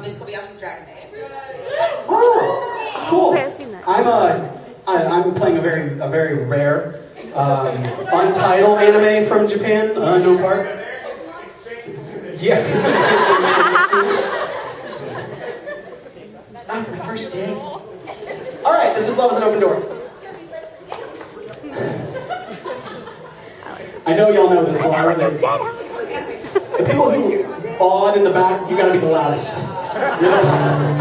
Miss Kobayashi's Dragon Maid. Oh, cool. Okay, I've seen that. I'm playing a very rare, untitled anime from Japan, unknown part. Yeah. That's my first day. All right, this is Love is an Open Door. I know y'all know this one. The people who awed in the back, you gotta be the loudest. You're the loudest.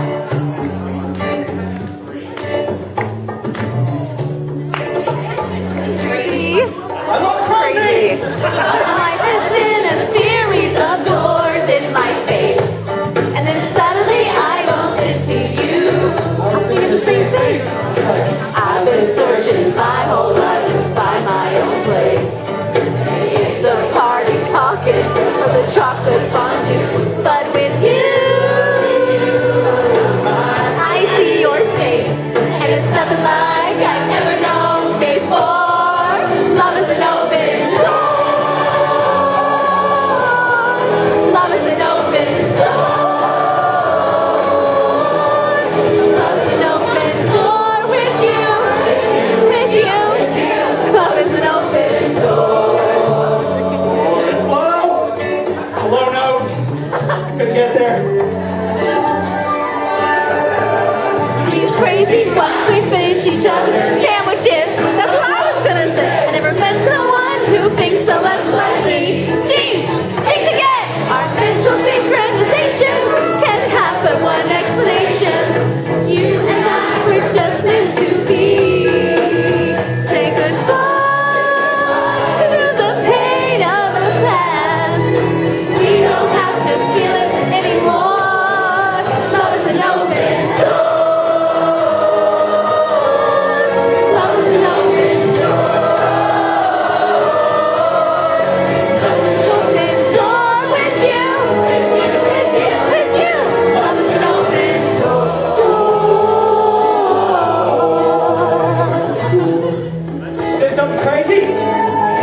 Crazy. I love crazy! Life has been a series of doors in my face, and then suddenly I bumped into you. Asking me the same thing. I've been searching my whole life to find my own place. It's the party talking or the chocolate fondue, but with you, I see your face, and it's nothing like I've ever known before. Love is an open door. Love is an open door. Love is an open door with you. With you. Love is an open door. It's low. It's a low note. Couldn't get there. He's crazy, but we finish each other's sandwiches. That's what I was gonna say. I never met someone who thinks so much like me. Jeez, thanks again. Our mental synchronization can have but one explanation. You and I were just meant to be. Say goodbye to the pain of the past. We don't have to feel it anymore. Love is an open door. Love is an open door. Love is an open door with you. With you, with you, with you. Love is an open door. Say something crazy?